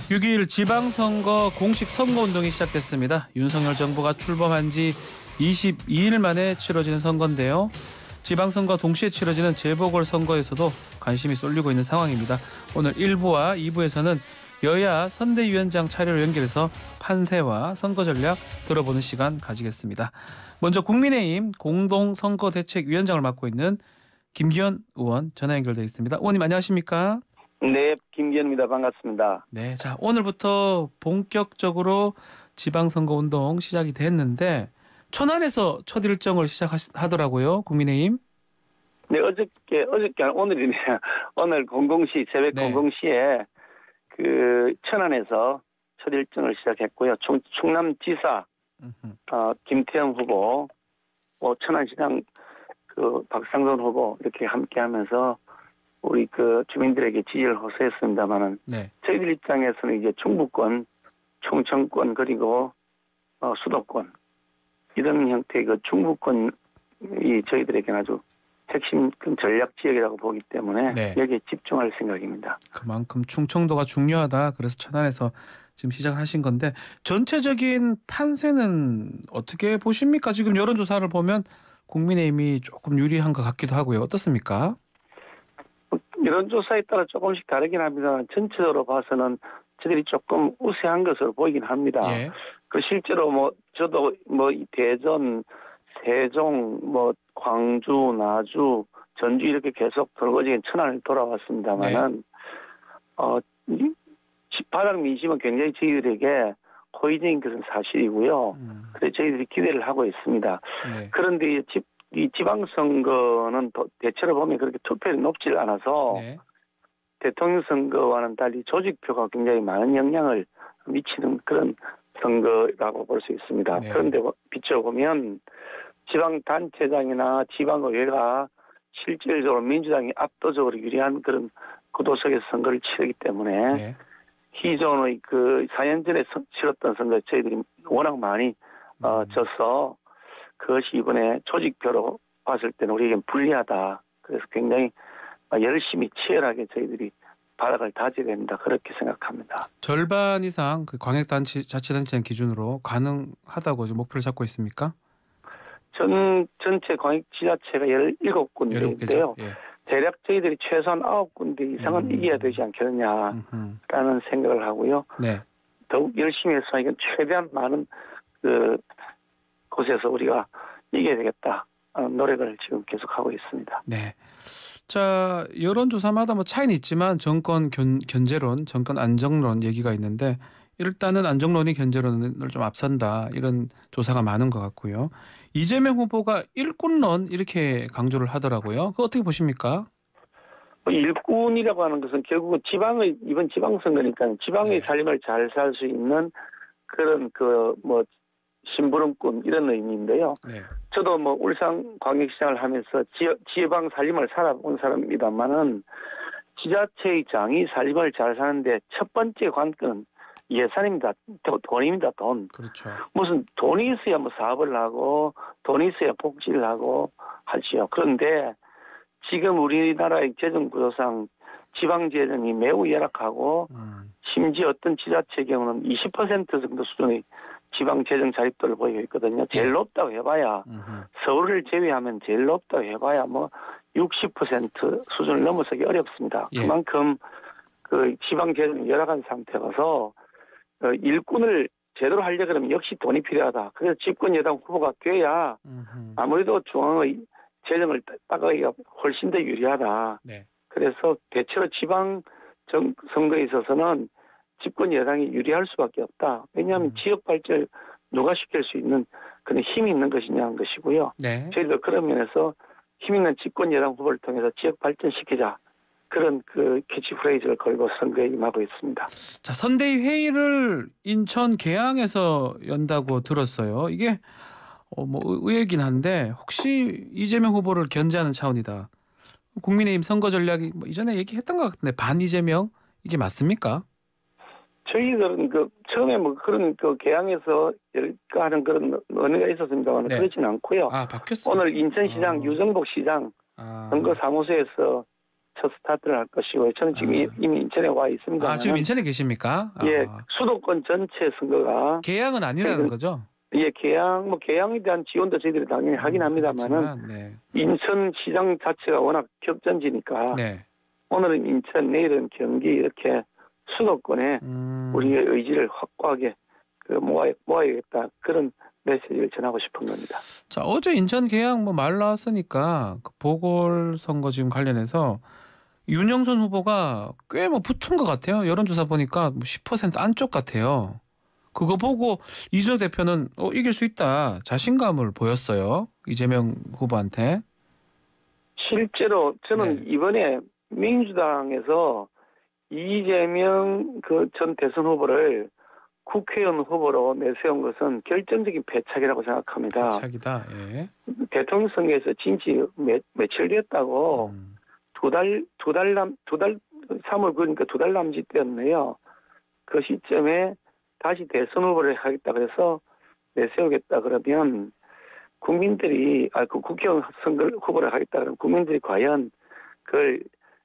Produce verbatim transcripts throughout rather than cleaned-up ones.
육 일 지방선거 공식 선거운동이 시작됐습니다. 윤석열 정부가 출범한 지 이십이 일 만에 치러지는 선거인데요. 지방선거 동시에 치러지는 재보궐선거에서도 관심이 쏠리고 있는 상황입니다. 오늘 일 부와 이 부에서는 여야 선대위원장 차례로 연결해서 판세와 선거 전략 들어보는 시간 가지겠습니다. 먼저 국민의힘 공동선거대책위원장을 맡고 있는 김기현 의원 전화 연결되어 있습니다. 의원님 안녕하십니까? 네, 김기현입니다. 반갑습니다. 네, 자 오늘부터 본격적으로 지방선거 운동 시작이 됐는데 천안에서 첫 일정을 시작하더라고요, 국민의힘. 네, 어저께 어저께 오늘이네요. 오늘 공공시 새벽 네. 공공시에 그 천안에서 첫 일정을 시작했고요. 충, 충남지사 어, 김태형 후보, 뭐 천안시장 그 박상돈 후보 이렇게 함께하면서 우리 그 주민들에게 지지를 호소했습니다만은 네. 저희들 입장에서는 이제 충북권, 충청권 그리고 어, 수도권 이런 형태의 그 충북권이 저희들에게는 아주 핵심 전략 지역이라고 보기 때문에 네. 여기에 집중할 생각입니다. 그만큼 충청도가 중요하다. 그래서 천안에서 지금 시작을 하신 건데 전체적인 판세는 어떻게 보십니까? 지금 여론조사를 보면 국민의힘이 조금 유리한 것 같기도 하고요. 어떻습니까? 여론조사에 따라 조금씩 다르긴 합니다. 전체적으로 봐서는 저들이 조금 우세한 것으로 보이긴 합니다. 예. 그 실제로 뭐 저도 뭐 이 대전, 세종, 뭐 광주, 나주, 전주 이렇게 계속 돌고지긴 천안을 돌아왔습니다만은 네. 어 바닥 민심은 굉장히 저희들에게 호의적인 것은 사실이고요. 음. 그래서 저희들이 기대를 하고 있습니다. 네. 그런데 이, 지, 이 지방선거는 대체로 보면 그렇게 투표율이 높지 않아서 네. 대통령 선거와는 달리 조직표가 굉장히 많은 영향을 미치는 그런 선거라고 볼 수 있습니다. 네. 그런데 비춰보면 지방단체장이나 지방의회가 실질적으로 민주당이 압도적으로 유리한 그런 구도석에서 선거를 치르기 때문에 네. 기존의 그 사 년 전에 치렀던 선거에 저희들이 워낙 많이 음. 어, 져서 그것이 이번에 조직표로 봤을 때는 우리에겐 불리하다. 그래서 굉장히 열심히 치열하게 저희들이 바닥을 다져야 된다. 그렇게 생각합니다. 절반 이상 그 광역자치단체 기준으로 가능하다고 지금 목표를 잡고 있습니까? 음. 전 전체 광역지자체가 열일곱 군데인데요. 예. 대략 저희들이 최소한 아홉 군데 이상은 음. 이겨야 되지 않겠느냐라는 음흠. 생각을 하고요. 네. 더욱 열심히 해서 이건 최대한 많은 그 곳에서 우리가 이겨야 되겠다. 노력을 지금 계속하고 있습니다. 네. 자, 여론조사마다 뭐 차이는 있지만 정권 견, 견제론, 정권 안정론 얘기가 있는데 일단은 안정론이 견제론을 좀 앞선다. 이런 조사가 많은 것 같고요. 이재명 후보가 일꾼론 이렇게 강조를 하더라고요. 그거 어떻게 보십니까? 일꾼이라고 하는 것은 결국은 지방의 이번 지방선거니까 지방의 네. 삶을 잘 살 수 있는 그런 그 뭐 심부름꾼 이런 의미인데요. 네. 저도 뭐 울산광역시장을 하면서 지역, 지방 살림을 살아본 사람입니다만은 지자체의 장이 살림을 잘 사는데 첫 번째 관건은 예산입니다. 돈입니다. 돈. 그렇죠. 무슨 돈이 있어야 뭐 사업을 하고 돈이 있어야 복지를 하고 하지요. 그런데 지금 우리나라의 재정 구조상 지방 재정이 매우 열악하고 음. 심지어 어떤 지자체 경우는 이십 퍼센트 정도 수준의 지방 재정 자립도를 보이고 있거든요. 제일 높다고 해봐야 음흠. 서울을 제외하면 제일 높다고 해봐야 뭐 육십 퍼센트 수준을 넘어서기 어렵습니다. 예. 그만큼 그 지방 재정이 열악한 상태라서 일꾼을 제대로 하려고 그러면 역시 돈이 필요하다. 그래서 집권 여당 후보가 돼야 음흠. 아무래도 중앙의 재정을 따가기가 훨씬 더 유리하다. 네. 그래서 대체로 지방 정, 선거에 있어서는 집권 여당이 유리할 수밖에 없다. 왜냐하면 음. 지역 발전을 누가 시킬 수 있는 그런 힘이 있는 것이냐는 것이고요. 네. 저희도 그런 면에서 힘 있는 집권 여당 후보를 통해서 지역 발전시키자. 그런 그 캐치프레이즈를 걸고 선거에 임하고 있습니다. 자, 선대위 회의를 인천 계양에서 연다고 들었어요. 이게 어, 뭐 의외긴 한데 혹시 이재명 후보를 견제하는 차원이다. 국민의힘 선거 전략이 뭐 이전에 얘기했던 것 같은데 반 이재명 이게 맞습니까? 저희들은 그 처음에 뭐 그런 그 개항에서 열까 하는 그런 논의가 있었습니다만 네. 그렇지는 않고요. 아 바뀌었어요. 오늘 인천시장 아. 유정복 시장 아. 선거 사무소에서 첫 스타트를 할 것이고 저는 지금 아. 이미 인천에 와 있습니다. 아, 지금 인천에 계십니까? 예, 아. 수도권 전체 선거가 개항은 아니라는 지금 거죠? 예, 개항 뭐 개항에 대한 지원도 저희들이 당연히 하긴 음, 합니다만은 하겠지만, 네. 인천 시장 자체가 워낙 격전지니까 네. 오늘은 인천, 내일은 경기 이렇게 수도권에 음. 우리의 의지를 확고하게 그 모아 모아야겠다 그런 메시지를 전하고 싶은 겁니다. 자, 어제 인천 개항 뭐 말 나왔으니까 그 보궐선거 지금 관련해서 윤영선 후보가 꽤 뭐 붙은 것 같아요. 여론조사 보니까 뭐 십 퍼센트 안쪽 같아요. 그거 보고 이준석 대표는 어, 이길 수 있다 자신감을 보였어요. 이재명 후보한테. 실제로 저는 네. 이번에 민주당에서 이재명 그 전 대선 후보를 국회의원 후보로 내세운 것은 결정적인 배착이라고 생각합니다. 차기다. 예. 대통령 선거에서 진지 몇, 며칠 됐다고 음. 두 달, 두 달 남, 두 달, 삼월 그러니까 두 달 남짓 되었네요. 그 시점에 다시 대선 후보를 하겠다 그래서 내세우겠다 그러면 국민들이, 아, 그 국회의원 선거 후보를 하겠다 그러면 국민들이 과연 그걸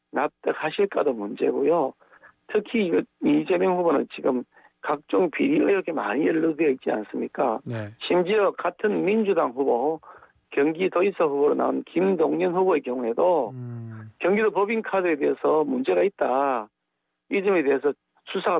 납득하실까도 문제고요. 특히 이거 이재명 후보는 지금 각종 비리 의혹에 많이 연루되어 있지 않습니까? 네. 심지어 같은 민주당 후보, 경기도지사 후보로 나온 김동연 후보의 경우에도 음. 경기도 법인카드에 대해서 문제가 있다. 이 점에 대해서 수사가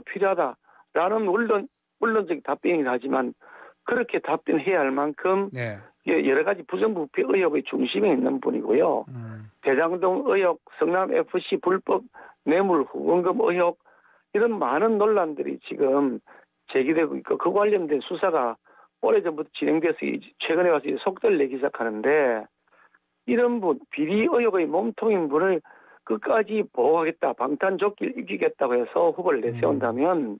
필요하다라는 물론 물론적 답변이긴 하지만 그렇게 답변해야 할 만큼 네. 여러 가지 부정부패 의혹의 중심에 있는 분이고요. 음. 대장동 의혹, 성남에프씨 불법 뇌물 후원금 의혹 이런 많은 논란들이 지금 제기되고 있고 그 관련된 수사가 오래전부터 진행돼서 최근에 와서 속도를 내기 시작하는데 이런 분, 비리 의혹의 몸통인 분을 끝까지 보호하겠다, 방탄조끼를 입히겠다고 해서 후보를 내세운다면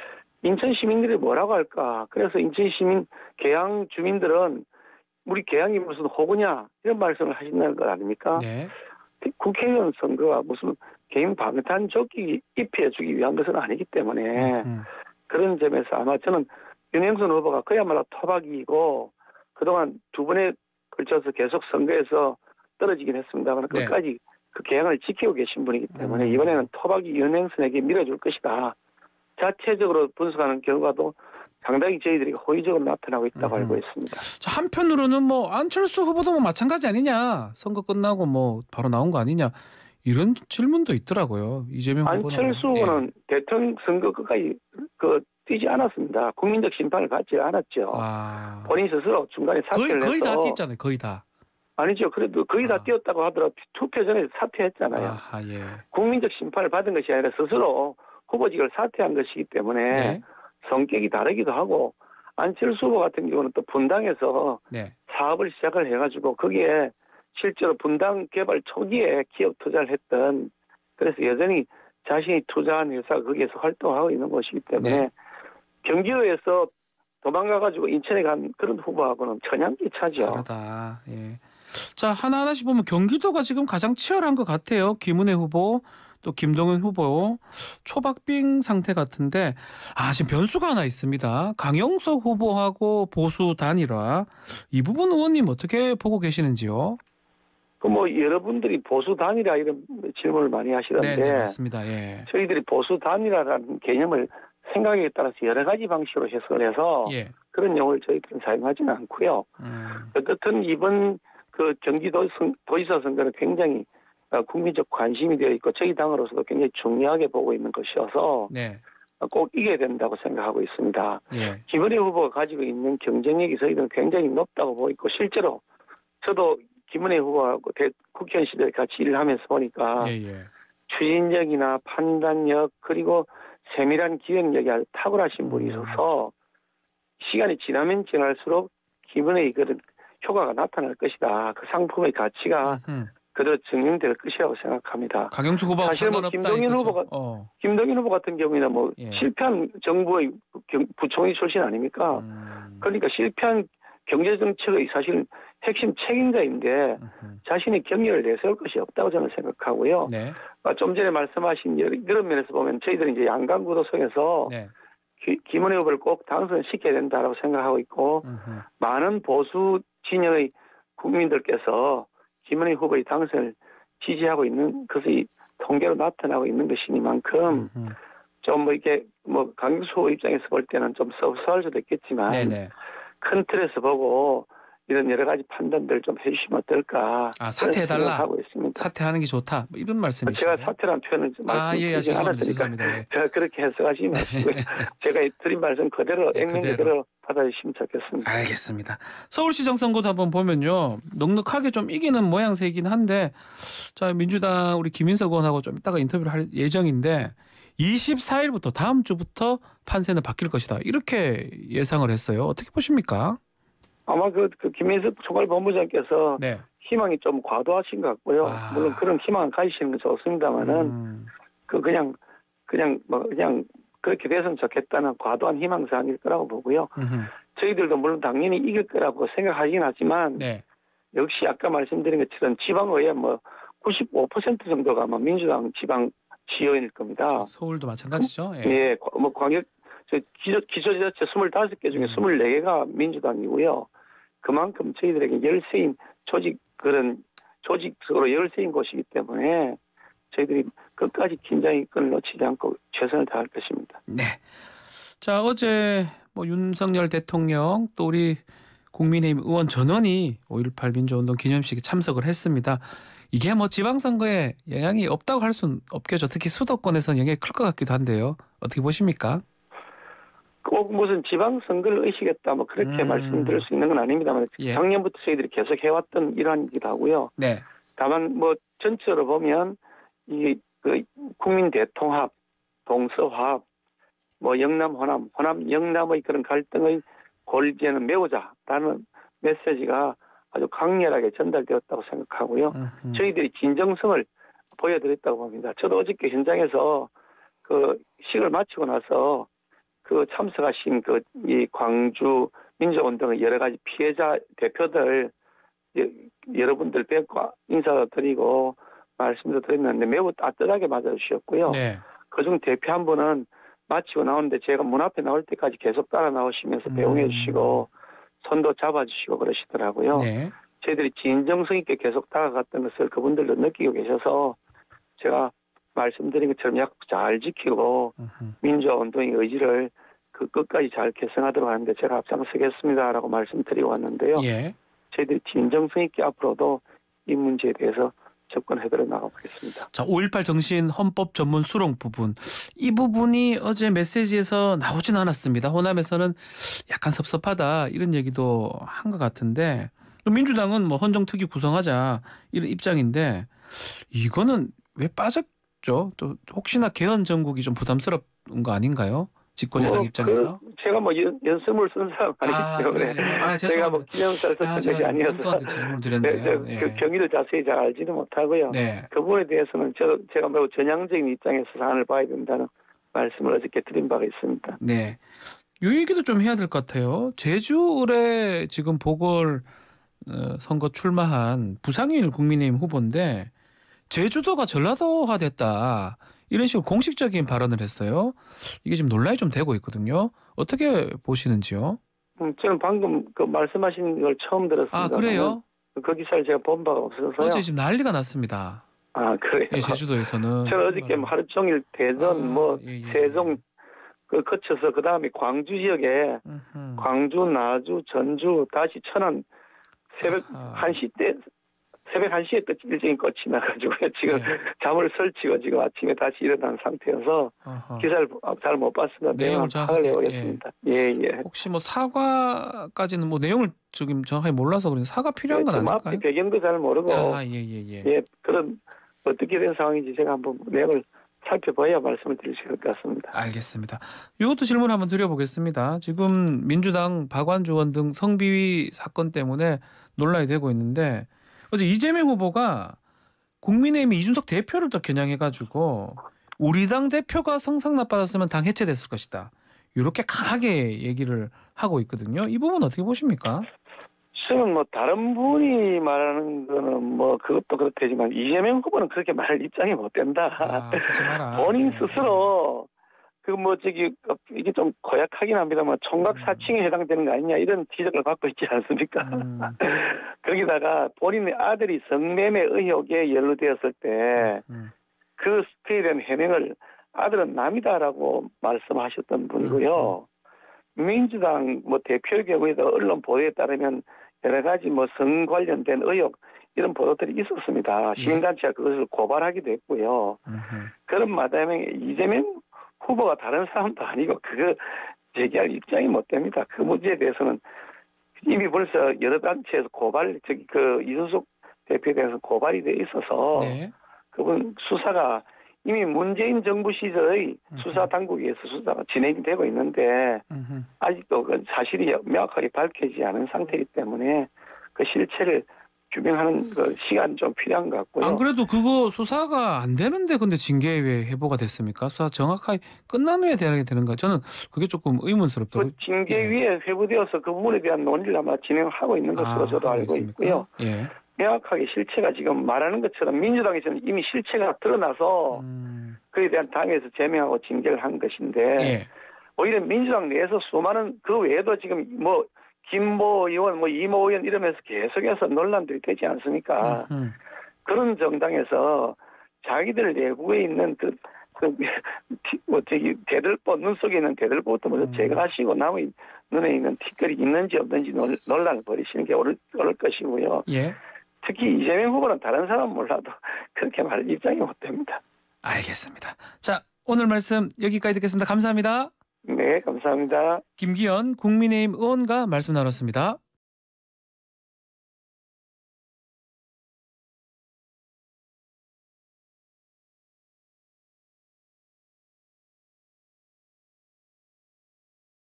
인천 시민들이 뭐라고 할까? 그래서 인천 시민, 계양 주민들은 우리 계양이 무슨 호구냐 이런 말씀을 하신다는 것 아닙니까? 네. 국회의원 선거가 무슨 개인 방탄조끼 입혀주기 위한 것은 아니기 때문에 음. 그런 점에서 아마 저는 윤영선 후보가 그야말로 토박이고 그동안 두 번에 걸쳐서 계속 선거에서 떨어지긴 했습니다만 네. 끝까지 그 계약을 지키고 계신 분이기 때문에 음. 이번에는 토박이 윤영선에게 밀어줄 것이다. 자체적으로 분석하는 결과도 상당히 저희들이 호의적으로 나타나고 있다고 음흠. 알고 있습니다. 자, 한편으로는 뭐 안철수 후보도 뭐 마찬가지 아니냐. 선거 끝나고 뭐 바로 나온 거 아니냐. 이런 질문도 있더라고요. 이재명 후보는. 안철수 후보는 예. 대통령 선거 끝까지 그 뛰지 않았습니다. 국민적 심판을 받지 않았죠. 아. 본인 스스로 중간에 거의 사퇴를 거의 해서 다 뛰었잖아요. 거의 다. 아니죠. 그래도 거의 다 아. 뛰었다고 하더라도 투표 전에 사퇴했잖아요. 아, 예. 국민적 심판을 받은 것이 아니라 스스로 후보직을 사퇴한 것이기 때문에 네. 성격이 다르기도 하고 안철수 후보 같은 경우는 또 분당에서 네. 사업을 시작을 해가지고 거기에 실제로 분당 개발 초기에 기업 투자를 했던 그래서 여전히 자신이 투자한 회사가 거기에서 활동하고 있는 것이기 때문에 네. 경기도에서 도망가가지고 인천에 간 그런 후보하고는 천양기 차죠. 다르다. 예. 자, 하나하나씩 보면 경기도가 지금 가장 치열한 것 같아요. 김은혜 후보, 또 김동연 후보 초박빙 상태 같은데 아 지금 변수가 하나 있습니다. 강용석 후보하고 보수 단일화 이 부분 의원님 어떻게 보고 계시는지요? 그 뭐 여러분들이 보수 단일화 이런 질문을 많이 하시던데 네, 네 맞습니다. 예. 저희들이 보수 단일화라는 개념을 생각에 따라서 여러 가지 방식으로 해석을 해서 예. 그런 용어를 저희들은 사용하지는 않고요. 음. 어떻든 이번 그 경기도 선, 도지사 선거는 굉장히 국민적 관심이 되어 있고 저희 당으로서도 굉장히 중요하게 보고 있는 것이어서 네. 꼭 이겨야 된다고 생각하고 있습니다. 예. 김은혜 후보가 가지고 있는 경쟁력이 저희들은 굉장히 높다고 보고 있고 실제로 저도 김은혜 후보하고 대, 국회의원 시절에 같이 일을 하면서 보니까 예, 예. 추진력이나 판단력 그리고 세밀한 기획력이 아주 탁월하신 분이 있어서 시간이 지나면 지날수록 김은혜의 그런 효과가 나타날 것이다. 그 상품의 가치가 음흠. 그대로 증명될 것이라고 생각합니다. 강용수 후보하고 사실 뭐 상관없다 김동연 이거죠. 후보가 어. 김동연 후보 같은 경우에는 뭐 예. 실패한 정부의 경- 부총리 출신 아닙니까? 음. 그러니까 실패한 경제 정책의 사실 핵심 책임자인데 음흠. 자신이 경력을 내세울 것이 없다고 저는 생각하고요. 네. 아, 좀 전에 말씀하신 여러- 그런 면에서 보면 저희들은 이제 양강구도 속에서 네. 기- 김은혜 후보를 꼭 당선시켜야 된다고 생각하고 있고 음흠. 많은 보수 진영의 국민들께서 김은혜 후보의 당선을 지지하고 있는 것의 통계로 나타나고 있는 것이니만큼 음. 좀 뭐 이게 뭐 강경수 입장에서 볼 때는 좀 섭섭할 수도 있겠지만 네네. 큰 틀에서 보고 이런 여러 가지 판단들 좀 해주시면 어떨까. 아, 사퇴해달라. 하고 있습니다. 사퇴하는 게 좋다. 뭐 이런 말씀이신가요? 제가 사퇴라는 표현을 좀 아, 예, 예, 말씀드리지 죄송합니다. 않았으니까 죄송합니다. 예. 제가 그렇게 해석하지 마시고요. 제가 드린 말씀 그대로 예, 액면 그대로. 그대로 받아주시면 좋겠습니다. 알겠습니다. 서울시장 선거도 한번 보면요. 넉넉하게 좀 이기는 모양새이긴 한데 자, 민주당 우리 김인석 의원하고 좀 이따가 인터뷰를 할 예정인데 이십사 일부터 다음 주부터 판세는 바뀔 것이다. 이렇게 예상을 했어요. 어떻게 보십니까? 아마 그, 그 김민석 총괄본부장께서 네. 희망이 좀 과도하신 것 같고요. 아. 물론 그런 희망을 가지시는 건 좋습니다만은 음. 그 그냥 그냥 뭐 그냥 그렇게 됐으면 좋겠다는 과도한 희망사항일 거라고 보고요. 음흠. 저희들도 물론 당연히 이길 거라고 생각하긴 하지만 네. 역시 아까 말씀드린 것처럼 지방의회 뭐 구십오 퍼센트 정도가 아마 민주당 지방 지역일 겁니다. 서울도 마찬가지죠. 예. 예, 뭐 광역 저 기초 기초지자체 스물다섯 개 중에 음. 스물네 개가 민주당이고요. 그만큼 저희들에게 열세인 조직 그런 조직적으로 열세인 곳이기 때문에 저희들이 끝까지 긴장의 끈을 놓치지 않고 최선을 다할 것입니다. 네. 자, 어제 뭐 윤석열 대통령 또 우리 국민의힘 의원 전원이 오일팔 민주운동 기념식에 참석을 했습니다. 이게 뭐 지방선거에 영향이 없다고 할 수는 없겠죠. 특히 수도권에서는 영향이 클 것 같기도 한데요. 어떻게 보십니까? 꼭 무슨 지방선거를 의식했다 뭐 그렇게 음. 말씀드릴 수 있는 건 아닙니다만 예. 작년부터 저희들이 계속 해왔던 일환이기도 하고요. 네. 다만 뭐 전체로 보면 이 그 국민 대통합, 동서화합, 뭐 영남 호남, 호남 영남의 그런 갈등의 골재는 메우자라는 메시지가 아주 강렬하게 전달되었다고 생각하고요. 음흠. 저희들이 진정성을 보여드렸다고 봅니다. 저도 어저께 현장에서 그 식을 마치고 나서 그 참석하신 그 이 광주 민주운동의 여러 가지 피해자 대표들 여러분들 뵙고 인사드리고 말씀도 드렸는데 매우 따뜻하게 맞아주셨고요. 네. 그중 대표 한 분은 마치고 나오는데 제가 문 앞에 나올 때까지 계속 따라 나오시면서 음. 배웅해 주시고 손도 잡아주시고 그러시더라고요. 네. 저희들이 진정성 있게 계속 다가갔던 것을 그분들도 느끼고 계셔서 제가 말씀드린 것처럼 약속 잘 지키고 음흠. 민주화 운동의 의지를 그 끝까지 잘 계승하도록 하는데 제가 앞장서겠습니다라고 말씀드리고 왔는데요. 예. 저희들이 진정성 있게 앞으로도 이 문제에 대해서 접근해드려 나가보겠습니다. 자, 오일팔 정신 헌법 전문 수록 부분. 이 부분이 어제 메시지에서 나오진 않았습니다. 호남에서는 약간 섭섭하다 이런 얘기도 한 것 같은데 민주당은 뭐 헌정특위 구성하자 이런 입장인데 이거는 왜 빠졌죠? 또 혹시나 개헌 정국이 좀 부담스러운 거 아닌가요? 집권여당 뭐 입장에서. 그 제가 뭐 연, 연습을 쓴 사람 아니기 때문에 그래요? 아, 제가 뭐 기념사를 아, 썼던 적이 제가 아니어서 엉뚱한데 질문을 네, 드렸네요. 네, 예. 그 경위를 자세히 잘 알지는 못하고요. 네. 그 부분에 대해서는 저, 제가 매우 전향적인 입장에서 사안을 봐야 된다는 말씀을 어저께 드린 바가 있습니다. 네. 이 얘기도 좀 해야 될 것 같아요. 제주 의뢰 지금 보궐 어, 선거 출마한 부상일 국민의힘 후보인데 제주도가 전라도화 됐다. 이런 식으로 공식적인 발언을 했어요. 이게 지금 논란이 좀 되고 있거든요. 어떻게 보시는지요? 음, 저는 방금 그 말씀하신 걸 처음 들었습니다. 아, 그래요? 그 기사를 제가 본 바가 없어서요. 어제 지금 난리가 났습니다. 아, 그래요? 예, 제주도에서는. 저는 어저께 뭐 하루 종일 대전, 아, 뭐 예, 예, 세종 그 거쳐서 그 다음에 광주 지역에 음흠. 광주, 나주, 전주, 다시 천안 새벽 아하. 한 시 때 새벽 한 시에 끝 일정이 끝이 나가지고 지금 네. 잠을 설치고 지금 아침에 다시 일어난 상태여서 어허. 기사를 잘 못 봤습니다. 내용을 내용을 정확하게, 파악을 해보겠습니다. 예, 예. 혹시 뭐 사과까지는 뭐 내용을 지금 정확하게 몰라서 그런데 사과 필요한 건 좀 아닐까요? 앞에 배경도 잘 모르고 아, 예, 예, 예. 예, 그런 어떻게 된 상황인지 제가 한번 내용을 살펴봐야 말씀을 드릴 수 있을 것 같습니다. 알겠습니다. 이것도 질문 한번 드려보겠습니다. 지금 민주당 박완주 의원 등 성비위 사건 때문에 논란이 되고 있는데 어제 이재명 후보가 국민의힘이 이준석 대표를 또 겨냥해가지고 우리 당 대표가 성상 나빠졌으면 당 해체됐을 것이다. 이렇게 강하게 얘기를 하고 있거든요. 이 부분 어떻게 보십니까? 저는 뭐 다른 분이 말하는 거는 뭐 그것도 그렇다지만 이재명 후보는 그렇게 말할 입장이 못 된다. 아, 하지 마라. 본인 네. 스스로 그 뭐 저기 이게 좀 고약하긴 합니다만 총각 사칭에 해당되는 거 아니냐 이런 지적을 받고 있지 않습니까? 음. 거기다가 본인의 아들이 성매매 의혹에 연루되었을 때 음. 그, 그에 대한 해명을 아들은 남이다라고 말씀하셨던 분이고요. 민주당 뭐 대표의 경우에도 언론 보도에 따르면 여러 가지 뭐 성 관련된 의혹 이런 보도들이 있었습니다. 시민단체가 그것을 고발하기도 했고요. 음흠. 그런 마당에 이재명 후보가 다른 사람도 아니고 그거 제기할 입장이 못 됩니다. 그 문제에 대해서는 이미 벌써 여러 단체에서 고발, 저기 그 이준석 대표에 대해서 고발이 돼 있어서 네. 그분 수사가 이미 문재인 정부 시절의 수사 당국에서 수사가 진행이 되고 있는데 음흠. 아직도 그 사실이 명확하게 밝혀지지 않은 상태이기 때문에 그 실체를 규명하는 그 시간이 좀 필요한 것 같고요. 안 그래도 그거 수사가 안 되는데 근데 징계 왜 해보가 됐습니까? 수사 정확하게 끝난 후에 대하게 되는가? 저는 그게 조금 의문스럽다고. 그 징계 예. 위에 회부되어서 그 부분에 대한 논의를 아마 진행하고 있는 것으로 아, 저도 하고 알고 있습니까? 있고요. 예. 명확하게 실체가 지금 말하는 것처럼 민주당에서는 이미 실체가 드러나서 음. 그에 대한 당에서 제명하고 징계를 한 것인데 예. 오히려 민주당 내에서 수많은 그 외에도 지금 뭐 김모 의원, 뭐 이모 의원 이러면서 계속해서 논란들이 되지 않습니까? 음흠. 그런 정당에서 자기들 내부에 있는 그, 그, 뭐, 저기, 대들보, 눈 속에 있는 대들보부터 먼저 음. 제거하시고 남의 눈에 있는 티끌이 있는지 없는지 논- 논란을 벌이시는 게 옳을, 옳을 것이고요. 예. 특히 이재명 후보는 다른 사람 몰라도 그렇게 말 입장이 못 됩니다. 알겠습니다. 자, 오늘 말씀 여기까지 듣겠습니다. 감사합니다. 네, 감사합니다. 김기현 국민의힘 의원과 말씀 나눴습니다.